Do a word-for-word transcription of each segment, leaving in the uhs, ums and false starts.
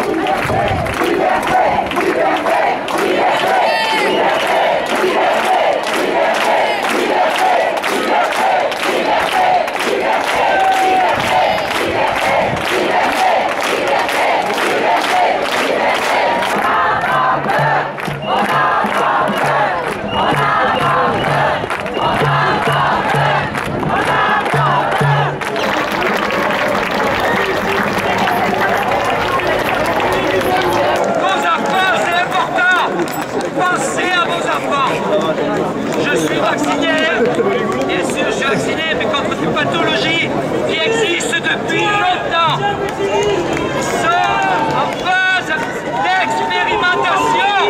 Pensez à vos enfants. Je suis vacciné, bien sûr je suis vacciné, mais contre une pathologie qui existe depuis longtemps. Nous sommes en phase d'expérimentation.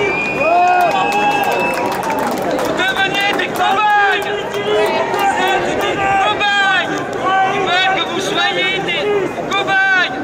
Vous devenez des cobayes. Vous êtes des cobayes. Ils veulent que vous soyez des cobayes.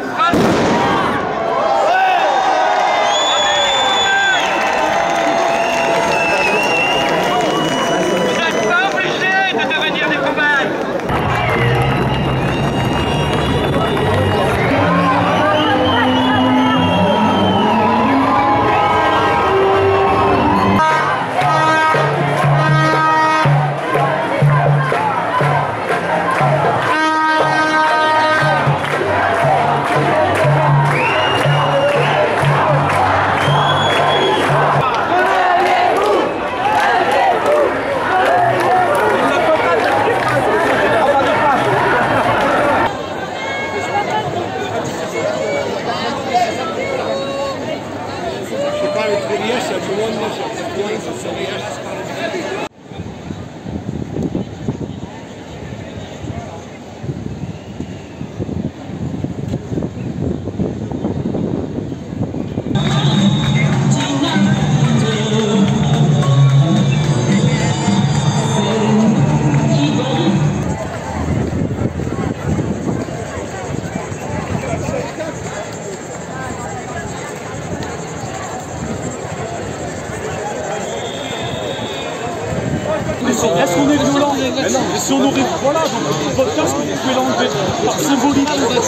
Est-ce qu'on est violent? Et si on aurait... Voilà, donc votre casque, vous pouvez l'enlever par symbolique.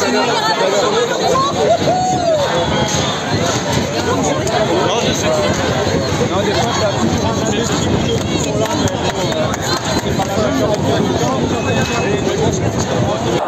Non, je sais pas. Non, des fois, ça a toujours des petits qui sont là, mais bon, c'est pas la même chose.